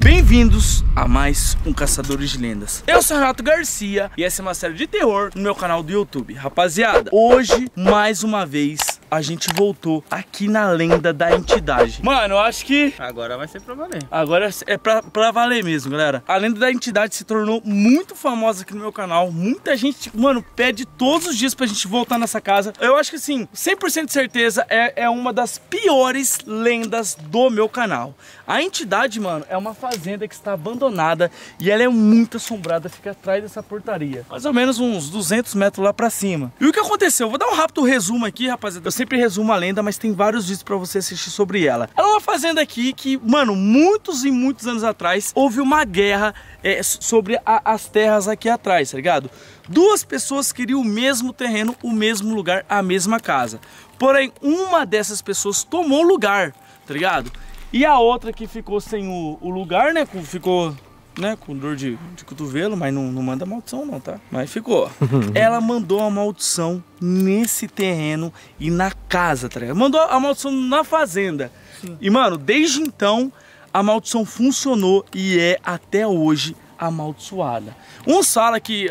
Bem-vindos a mais um Caçadores de Lendas. Eu sou Renato Garcia e essa é uma série de terror no meu canal do YouTube. Rapaziada, hoje, mais uma vez, a gente voltou aqui na lenda da entidade. Mano, eu acho que agora vai ser pra valer. agora é pra valer mesmo, galera. A lenda da entidade se tornou muito famosa aqui no meu canal. Muita gente, mano, pede todos os dias pra gente voltar nessa casa. Eu acho que assim, 100% de certeza é uma das piores lendas do meu canal. A entidade, mano, é uma fazenda que está abandonada e ela é muito assombrada, fica atrás dessa portaria. Mais ou menos uns 200 metros lá pra cima. E o que aconteceu? Eu vou dar um rápido resumo aqui, rapaziada. Eu sempre resumo a lenda, mas tem vários vídeos pra você assistir sobre ela. Ela é uma fazenda aqui que, mano, muitos e muitos anos atrás, houve uma guerra sobre as terras aqui atrás, tá ligado? Duas pessoas queriam o mesmo terreno, o mesmo lugar, a mesma casa. Porém, uma dessas pessoas tomou lugar, tá ligado? E a outra que ficou sem o lugar, né? Ficou, né, com dor de cotovelo, mas não manda maldição não, tá? Mas ficou. Ela mandou a maldição nesse terreno e na casa, tá ligado? Mandou a maldição na fazenda. Sim. E, mano, desde então, a maldição funcionou e é até hoje amaldiçoada. Uns falam que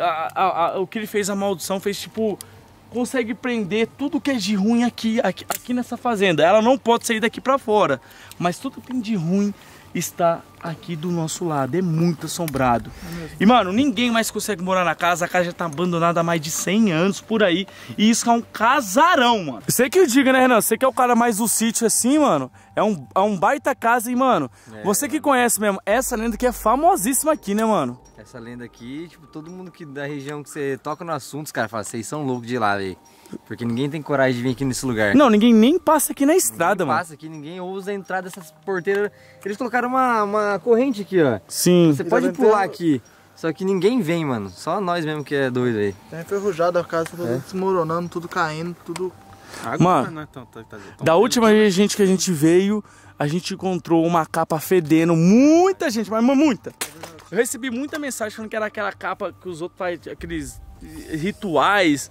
o que ele fez a maldição fez tipo... consegue prender tudo que é de ruim aqui nessa fazenda. Ela não pode sair daqui pra fora, mas tudo que tem de ruim está aqui do nosso lado. É muito assombrado. E, mano, ninguém mais consegue morar na casa. A casa já tá abandonada há mais de 100 anos por aí. E isso é um casarão, mano. Você que eu diga, né, Renan? Você que é o cara mais do sítio assim, mano. É um baita casa, hein, mano? Você que conhece mesmo, essa lenda que é famosíssima aqui, né, mano? Essa lenda aqui, tipo, todo mundo que da região que você toca no assunto, os caras falam, vocês são loucos de ir lá, velho. Porque ninguém tem coragem de vir aqui nesse lugar. Não, ninguém nem passa aqui na estrada, mano. Passa aqui, ninguém ousa entrar dessas porteiras. Eles colocaram uma corrente aqui, ó. Sim. Você pode pular aqui. Só que ninguém vem, mano. Só nós mesmo que é doido aí. Tá enferrujado a casa, tá tudo desmoronando, tudo caindo, tudo... Mano, não é tão da última gente que a gente veio, a gente encontrou uma capa fedendo. Muita gente, mas muita. Eu recebi muita mensagem falando que era aquela capa que os outros fazem, aqueles rituais.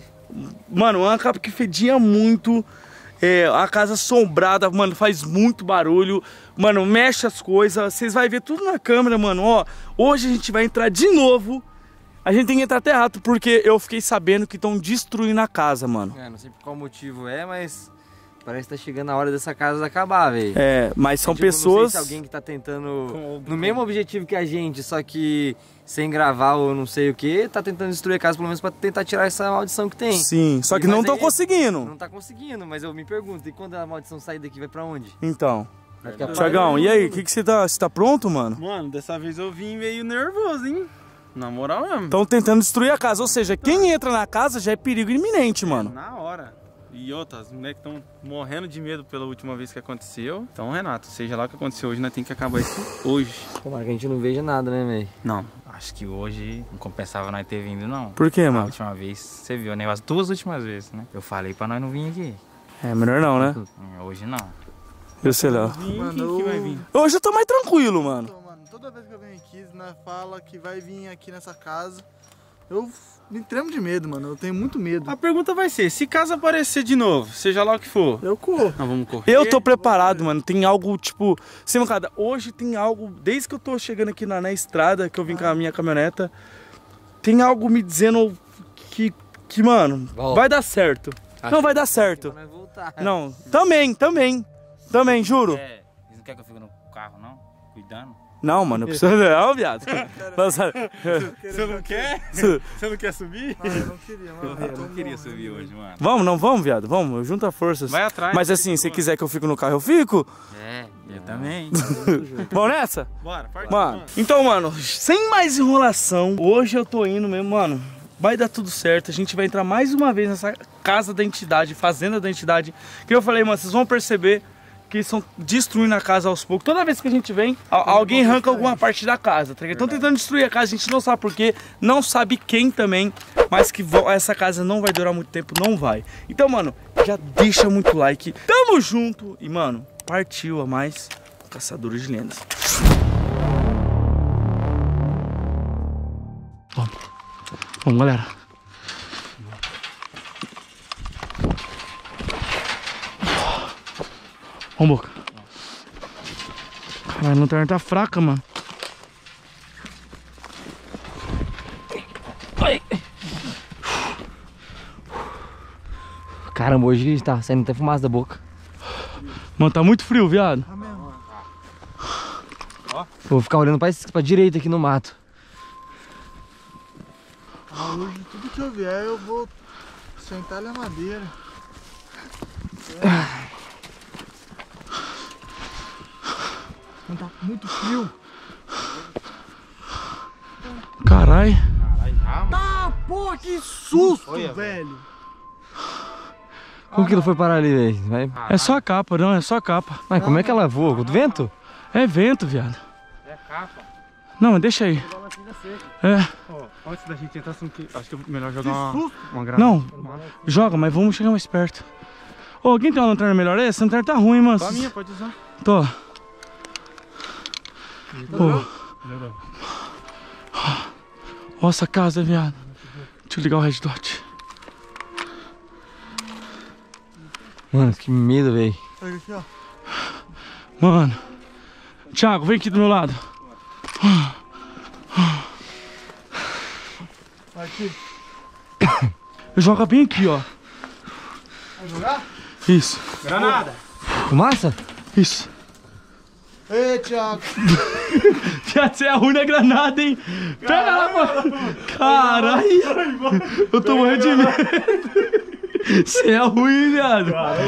Mano, uma capa que fedia muito. A casa assombrada, mano, faz muito barulho. Mano, mexe as coisas. Vocês vão ver tudo na câmera, mano. Ó, hoje a gente vai entrar de novo. A gente tem que entrar até rato, porque eu fiquei sabendo que estão destruindo a casa, mano. Não sei por qual motivo mas parece que tá chegando a hora dessa casa acabar, velho. Mas são tipo, pessoas... Não sei se alguém que tá tentando, no mesmo objetivo que a gente, só que sem gravar ou não sei o que, tá tentando destruir a casa, pelo menos pra tentar tirar essa maldição que tem. Sim, só que não estão conseguindo. Não tá conseguindo, mas eu me pergunto, e quando a maldição sair daqui, vai pra onde? Então... Thiagão, e aí, o que você tá... Você tá pronto, mano? Mano, dessa vez eu vim meio nervoso, hein? Na moral mesmo. Estão tentando destruir a casa, ou seja, quem entra na casa já é perigo iminente, mano. Na hora. E outras, os moleques estão morrendo de medo pela última vez que aconteceu. Então, Renato, seja lá o que aconteceu hoje, nós temos que acabar isso hoje. Tomara que a gente não veja nada, né, velho? Não, acho que hoje não compensava nós ter vindo, não. Por quê, mano? A última vez, você viu, né? As duas últimas vezes, né? Eu falei pra nós não vir aqui. É, melhor não, né? Hoje não. Eu sei lá. Quem que vai vir? Hoje eu tô mais tranquilo, mano. Toda vez que eu venho aqui, né, fala que vai vir aqui nessa casa, eu me tremo de medo, mano. Eu tenho muito medo. A pergunta vai ser, se caso aparecer de novo, seja lá o que for, eu corro. Nós vamos correr. Eu tô preparado, mano. Tem algo, tipo... Sem mancada, hoje tem algo... Desde que eu tô chegando aqui na estrada, que eu vim com a minha caminhoneta, tem algo me dizendo que mano, vai dar certo. Não vai dar certo. Não, também, juro. Eles não querem que eu fique no carro, não? Cuidando? Não, mano, eu preciso... Não, viado. Você não quer? Você não quer subir? Eu não queria, mano. Eu não queria subir hoje, mano. Vamos, viado, vamos, eu junto forças. Vai atrás. Mas assim, se quiser que eu fique no carro, eu fico. Eu também. Vamos nessa? Bora, parte. Mano, então, mano, sem mais enrolação, hoje eu tô indo mesmo, mano. Vai dar tudo certo, a gente vai entrar mais uma vez nessa casa da entidade, fazenda da entidade. Que eu falei, mano, vocês vão perceber que estão destruindo a casa aos poucos. Toda vez que a gente vem, alguém arranca alguma parte da casa, tá ligado? Estão tentando destruir a casa, a gente não sabe porquê, não sabe quem também, mas que essa casa não vai durar muito tempo, não vai. Então, mano, já deixa muito like, tamo junto e, mano, partiu a mais Caçadores de Lendas. Vamos, galera. Vamos, Boca. Caralho, a lanterna tá fraca, mano. Caramba, hoje tá saindo até fumaça da boca. Mano, tá muito frio, viado. Tá mesmo. Vou ficar olhando pra direita aqui no mato. Hoje tudo que eu vier eu vou sentar na madeira. Tá muito frio. Carai. Tá, porra, que susto, velho. Como que ele foi parar ali, velho? É só a capa, não, é só a capa. Mas como é que ela voa? Com o vento? É vento, viado. É capa. Não, mas deixa aí. É. Ó, antes da gente entrar, acho que é melhor jogar uma granada. Não, joga, mas vamos chegar mais perto. Ô, alguém tem uma lanterna melhor? Essa lanterna tá ruim, mano. Só a minha, pode usar. Tô. Pô. Nossa casa, viado. Deixa eu ligar o Red Dot. Mano, que medo, velho. Pega aqui, ó. Mano. Thiago, vem aqui do meu lado. Vai aqui. Joga bem aqui, ó. Vai jogar? Isso, Granada! Fumaça? isso. Ei, Thiago. Viado, você é ruim na granada, hein? Pega lá, mano. Caralho. Eu tô morrendo de medo. Você é ruim, viado.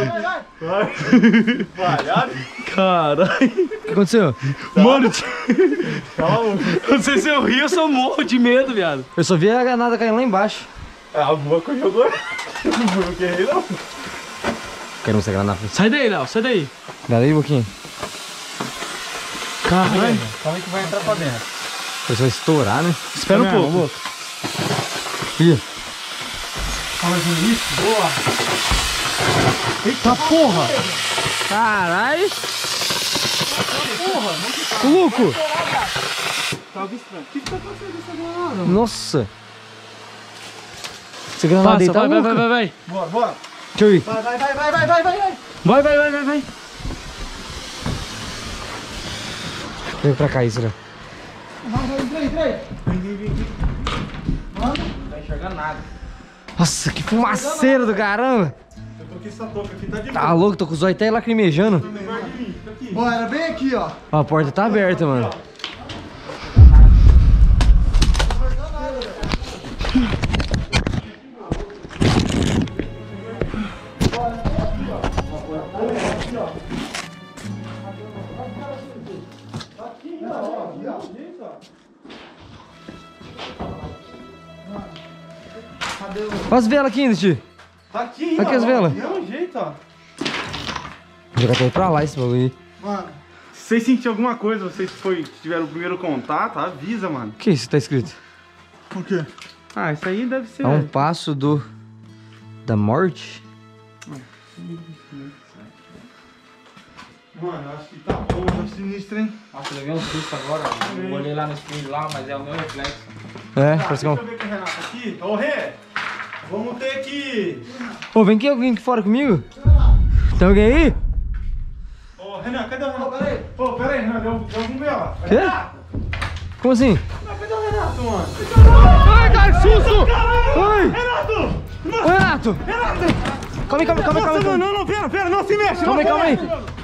Caralho. O que aconteceu? Mano, não sei se eu rio ou se eu morro de medo, viado. Eu só vi a granada caindo lá embaixo. É a boca que jogou. Não foi o que errei, não. Quero mostrar a granada. Sai daí, Léo, sai daí. Dá aí, Boquinha. Caralho. Calma aí que vai entrar pra dentro. Você vai estourar, né? Espera um pouco. Ih. Boa. Eita porra. Caralho. Ô, louco. Tava estranho. O que tá acontecendo nessa granada? Nossa. Essa granada aí Passa, tá vai, louca. vai. Bora, bora. Deixa eu ir. Vai, vai, vai, vai, vai, vai, vai. Vai. Vem pra cá isso, né? Entrei. Não tá enxergando nada. Nossa, que fumaceiro do caramba. Eu tô com essa touca aqui, tá de Tá louco, tô com os olhos até lacrimejando. Ó, era bem aqui, ó. Ó, a porta tá aberta, mano. Olha as velas aqui ainda, tio. Tá aqui, Aqui as velas. É um jeito, ó. Vou jogar até pra lá esse bagulho aí. Mano, Se vocês sentirem alguma coisa, vocês tiveram o primeiro contato, avisa, mano. O que isso tá escrito? por quê? Ah, isso aí deve ser... A um passo da morte? Mano, eu acho que tá bom. Tá sinistro, hein? Nossa, eu levei um susto agora. Eu olhei lá no espelho lá, mas é o meu reflexo. É, parece que é Deixa um... eu ver com o Renato aqui. Ô, Rê, vamos ter que... Ô, vem aqui alguém aqui fora comigo? Tem alguém aí? Ô, Renan, cadê o Renato? Ô, pera aí, Renan, vamos ver, ó. Quê? Como assim? Cadê o Renato, mano? Ai, cara, que susto! Ai! Renato! Ô, Renato! Calma aí. Não, pera, não se mexe. Calma aí.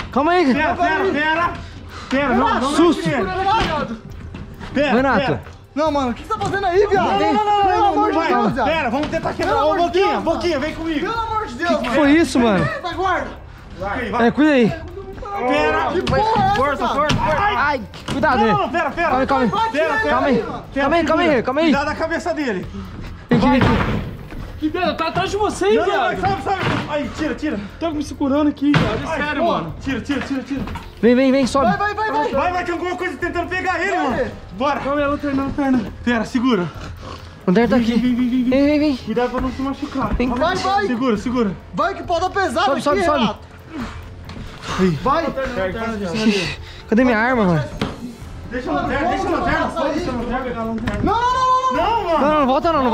Pera, não Susto! Pera, Renato! Não, mano, o que você tá fazendo aí, viado? Pelo amor de Deus, viado. Pera, vamos tentar quebrar. Pelo Ô, amor de Deus, Boquinha, vem comigo. Pelo amor de Deus, O que foi isso, mano? Vai, guarda. Vai. É, cuida aí. Pera. Que porra é essa, Força. Ai, cuidado, né? Não, pera. Calma aí. Calma aí. Cuidado da cabeça dele. Vem aqui. Que merda, tá atrás de você, hein, viado. Sabe. Aí, tira. Tá me segurando aqui, viado. É sério, mano. Tira. Vem, sobe. Vai, tem alguma coisa tentando pegar ele, mano. Bora. Calma aí, a lanterna. Pera, segura. O Dare tá aqui. Vem. Cuidado pra não se machucar. Vem. Vai. Segura. Vai que pode dar pesado Sobe. aqui, Renato. Vai. Cadê minha arma, mano? Deixa a lanterna. Pegar a lanterna. Não, mano. Não volta não. Não.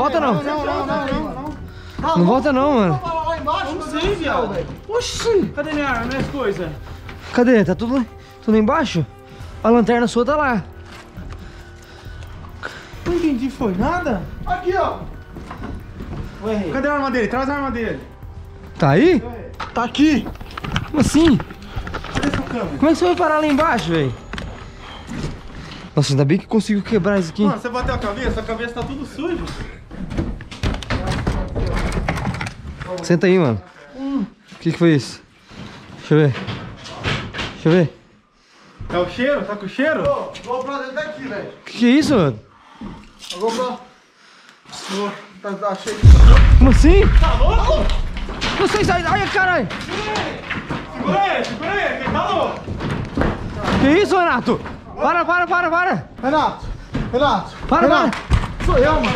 Não volta não, mano. Lá embaixo, não sei, viado. Oxi, cadê minha arma, minhas coisas? Cadê? Tá tudo embaixo? A lanterna sua tá lá. Não entendi, foi nada? Aqui, ó. Cadê a arma dele? Traz a arma dele. Tá aí? Tá aqui. Como assim? Como é que você vai parar lá embaixo, velho? Nossa, ainda bem que consigo quebrar isso aqui. Mano, você bateu a cabeça tá tudo sujo. Senta aí, mano. O que foi isso? Deixa eu ver. Deixa eu ver. É o cheiro? Tá com cheiro? Ô, o GoPro dele tá aqui, velho. Que é isso, mano? O GoPro. Tá cheio. Como assim? Tá louco? Vocês aí, ai, caralho! Segura aí, quem tá louco? Que isso, Renato? Para! Renato. Para! Sou eu, mano.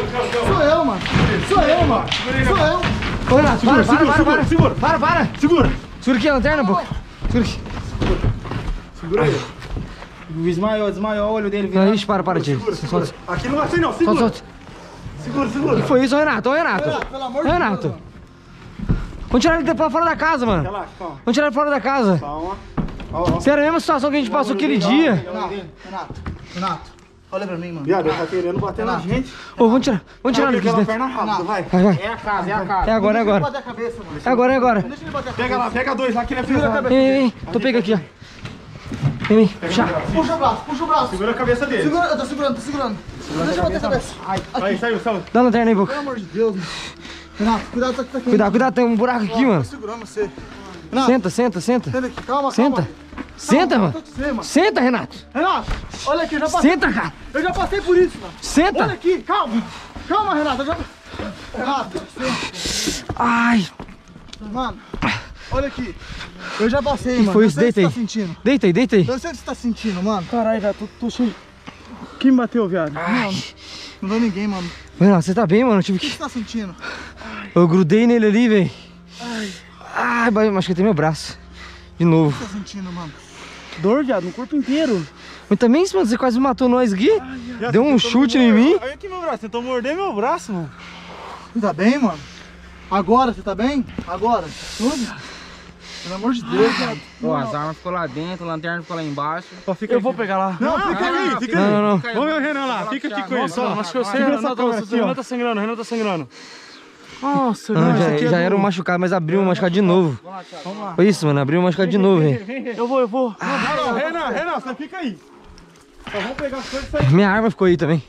Ô, Renato, para! Segura. Para! Segura. Segura aqui a lanterna, pô. Segura aqui. Segura aí. Desmaiou o olho dele. Não, ixi, para, tio. Solta. Aqui não vai ser não, segura. Solta. Segura. O que foi isso, Renato? Ô, Renato. Pelo amor de Deus. Renato. Mano. Vamos tirar ele pra fora da casa, mano. Relaxa, calma. Vamos tirar ele fora da casa. Calma. Ó. Sério, a mesma situação que a gente passou aquele dia. Renato. Olha pra mim, mano. Viado, ele tá querendo bater na gente. Ô, vamos tirar ele aqui. Aquela perna rápido, vai. Vai. É a casa. É agora. Deixa ele bater a cabeça, mano. É agora. Deixa ele bater a cabeça. Pega lá, pega dois lá que ele é pesado. Ei, tô pegando aqui, ó. Vem, puxa. Puxa o braço. Segura a cabeça dele. Segura, eu tô segurando. Deixa eu bater a cabeça. Aí, saiu. Dá a lanterna aí, Boca. Pelo amor de Deus, mano. Renato, cuidado, tá aqui. Cuidado, tem um buraco aqui, mano. Tô segurando você. Renato, Senta. senta aqui. Calma. Senta, mano. Tô com você, mano. Senta, Renato. Renato, olha aqui, eu já passei. Senta, cara. Eu já passei por isso, mano. Senta. Olha aqui, calma. Calma, Renato. Renato, senta. Ai. Mano, olha aqui. Eu já passei, Que mano. foi Eu isso? sei o que Deita você aí. tá sentindo. Deita aí. Eu sei o que você tá sentindo, mano. Caralho, velho, tô cheio. Quem me bateu, viado? Não deu ninguém, mano. Renato, você tá bem, mano? Eu tive O que que... você tá sentindo? Eu grudei nele ali, velho. Ai, machuquei até meu braço. De novo. O que você tá sentindo, mano? Dor, viado, no corpo inteiro. Mas também, mano, você quase matou nós aqui. Deu um chute em mim. Olha aqui meu braço, tentou morder meu braço, mano. Você tá bem, mano? Agora, você tá bem? Agora? Tudo? Pelo amor de Deus, viado. Ó, as armas ficou lá dentro, a lanterna ficou lá embaixo. Eu vou pegar lá. Não, fica aí. Não. Vamos ver o Renan lá, fica aqui com ele Nossa, só. mano, acho que eu sei. Segura Renan essa câmera aqui, ó. tá sangrando. Nossa, Não, velho. já era um machucado, mas abriu um machucado de novo. Foi isso, mano, abriu um machucado de novo, velho. Eu vou. Não, Renan, você fica aí. Só vamos pegar as coisas e sair. Minha arma ficou aí também.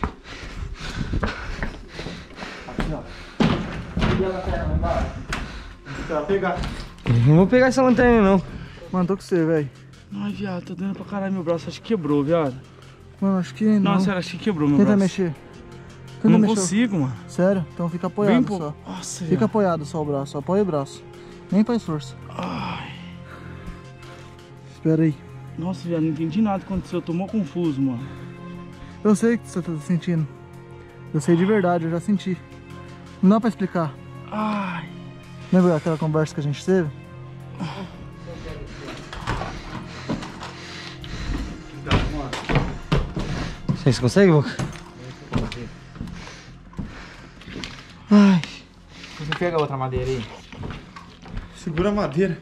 Tá, pegar. Não vou pegar essa lanterna, não. Mano, tô com você, velho. Ai, viado, tá doendo pra caralho meu braço. Acho que quebrou, viado. Mano, acho que não. Não, sério, acho que quebrou meu Tenta braço. mexer. Eu não mexer. consigo, mano. Sério? Então fica Bem, apoiado pô. só. Nossa, Fica viado. apoiado só o braço. Apoia o braço. Nem faz força. Ai. Espera aí. Nossa, viado, não entendi nada que aconteceu. Eu tô mó confuso, mano. Eu sei o que você tá sentindo. Eu sei de verdade, eu já senti. Não dá pra explicar. Ai. Lembra aquela conversa que a gente teve? Você consegue, Boca? Ai. Você pega a outra madeira aí. Segura a madeira.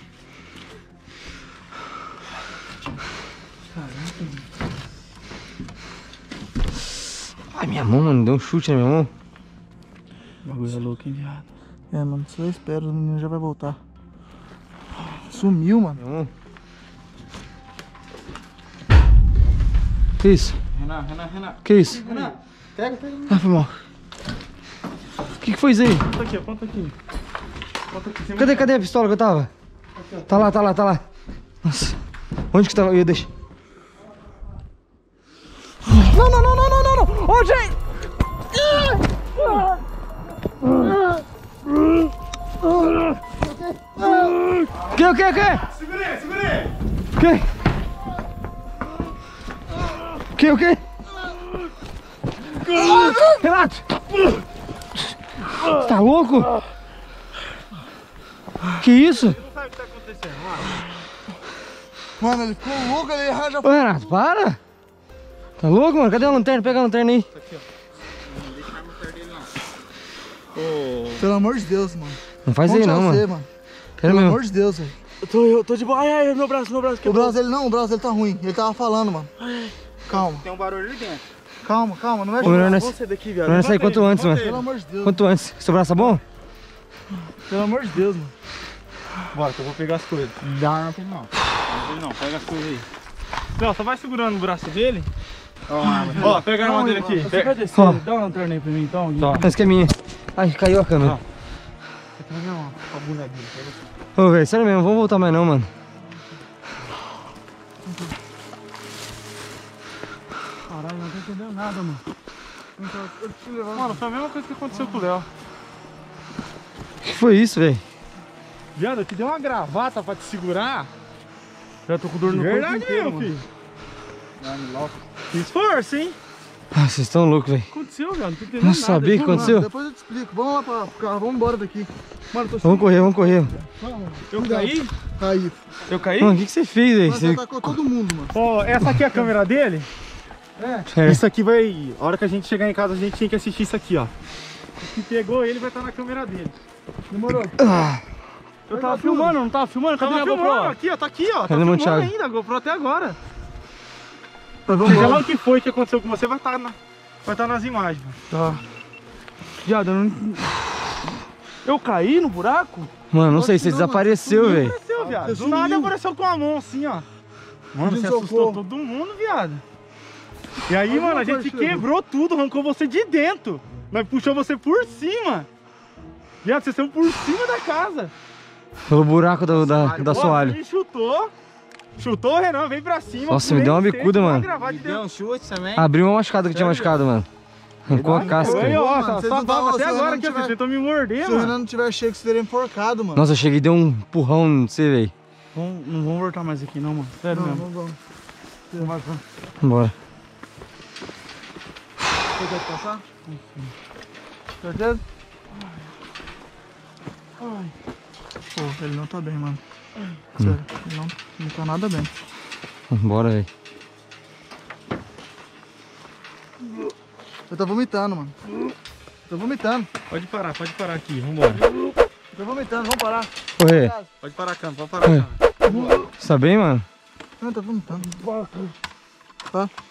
Ai, minha mão, mano, deu um chute na minha mão. O bagulho é louco, hein, viado. É, mano, só espera, o menino já vai voltar. Sumiu, mano. Minha mão. Que isso? Renan. Que isso? Pega. Ah, foi mal. O que foi isso aí? Aponta aqui. Cadê a pistola que eu tava? Tá lá. Nossa. Onde que tava? Eu ia deixar. Não. Ô, gente! O quê? Segura aí. O quê? Renato! Tá louco? Que isso? Não sabe o que tá acontecendo, Mano, ele ficou louco, ele arranja. Ô, Renato, para! Tá louco, mano? Cadê a lanterna? Pega a lanterna aí. Pelo amor de Deus, mano. Não faz aí não, você, mano. mano. Pera Pelo mesmo. amor de Deus, velho. Eu tô de boa. Ai, meu braço O quebrou. braço dele não, o braço dele tá ruim. Ele tava falando, mano. Calma. Tem um barulho ali dentro. Calma, não é Ô, melhor nós Vamos sair daqui, viado. sair quanto antes, mano. Pelo amor de Deus. Quanto antes. Seu braço tá bom? Pelo amor de Deus, mano. Bora, que eu vou pegar as coisas. Dá não. Não, pega as coisas aí. Não, só vai segurando o braço dele. Ó, pega a mão dele aqui. Você vai descer? Ó. Dá uma lanterna aí pra mim então. Gui. Essa que é minha. Ai, caiu a câmera. Ô, velho, sério mesmo, vamos voltar mais não, mano. Caralho, não tô entendendo nada, mano. Mano, foi a mesma coisa que aconteceu com o Léo. O que foi isso, velho? Viado, eu te dei uma gravata pra te segurar. Já tô com dor no Verdade corpo inteiro, mesmo, mano. filho. Que esforço, hein? Ah, vocês estão loucos, velho. O que aconteceu, velho? Não tô entendendo Não nada. sabia o que Mano, aconteceu? depois eu te explico. Vamos lá pro carro, vamos embora daqui. Mano, tô Vamos correr, vamos correr. Eu caí? Aí. Eu caí? Mano, o que você fez, velho? Mas você atacou todo mundo, mano. Ó, essa aqui é a câmera dele? É. Isso aqui vai... A hora que a gente chegar em casa, a gente tem que assistir isso aqui, ó. O que pegou ele vai estar na câmera dele. Demorou. Eu tava filmando, não tava filmando? Cadê Tava minha filmando, GoPro? aqui, ó, tá aqui, ó. Tá Cadê filmando Thiago? ainda, a GoPro até agora. Mas Seja vamos lá o que foi que aconteceu com você, vai estar nas imagens. Tá. Viado, eu não... Eu caí no buraco? Mano, não sei, Acho você que não, desapareceu, mano. velho. Apareceu, viado. Você Do nada sumiu. apareceu com a mão assim, ó. Mano, Pedindo você assustou socorro. todo mundo, viado. E aí, Alguma mano, a gente coisa chegou. quebrou tudo, arrancou você de dentro. Nós puxou você por cima. Viado, você saiu por cima da casa. Pelo buraco da Pô, soalho. ele chutou o Renan, veio pra cima. Nossa, me deu uma bicuda, mano. Deu um chute também. Abriu uma machucada que tinha machucado, mano. Arrancou a casca. Foi, ó, Mano, só vocês não baba tavam- até se o agora Renan aqui, ó, tiver- você tentou me morder, Se o mano. Renan não tiver chego, você teria enforcado, mano. Nossa, eu cheguei e dei um empurrão em você, velho. Não vamos voltar mais aqui não, mano. Sério Não, mesmo. não vamos. Bora. Você quer passar? Certeza? Pô, ele não tá bem, mano. Sério, ele não tá nada bem. Bora, velho. Eu tô vomitando, mano. Tô vomitando. Pode parar aqui, vambora. Tô vomitando, vamos parar. Correr. Pode parar a câmera, pode parar a câmera. Você tá bem, mano? Não, tô vomitando. Tá?